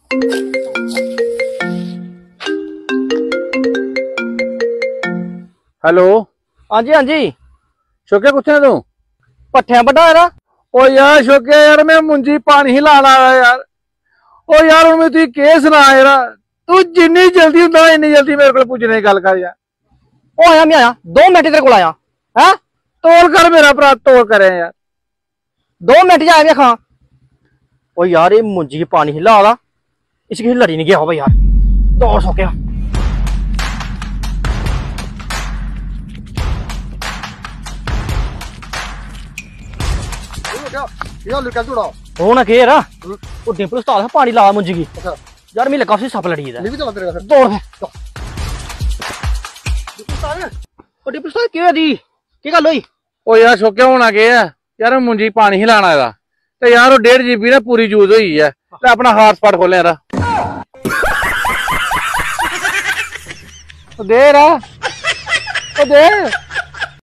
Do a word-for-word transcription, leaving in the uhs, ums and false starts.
hello हाँ जी हाँ जी शोके कुत्थे तू पट्ठियां बड़ा यार ओ यार शोके यार मैं मुंजी पानी ही लाना आया यार ओ यार हुण मैं तुझे केह् सना यार तू जिन्नी जल्दी हुंदा इन्नी जल्दी मेरे को पुज्जने दी गल कर यार ओ आया मैं आया दो मिनट तेरे को आया है तोल कर मेरा भरा तोल करे यार दो मिनट जा आया खां ओ यार ये मुंजी पानी हिला ला इसकी लड़ी नहीं गया हो भाई यार दौड़ सो गया होना के यार वो डिंपल उस्ताद है पानी ला मुंजी की यार मैं लगा उसे सप लड़ी है दौड़ ओ डिंपल उस्ताद क्या दी की गल हुई ओ यार शोके होना के है यार मुंजी पानी ही लाना एदा ते यार वो डेढ़ जीबी ना पूरी यूज हुई है ते अपना हॉटस्पॉट खोले यार दे यार ओ दे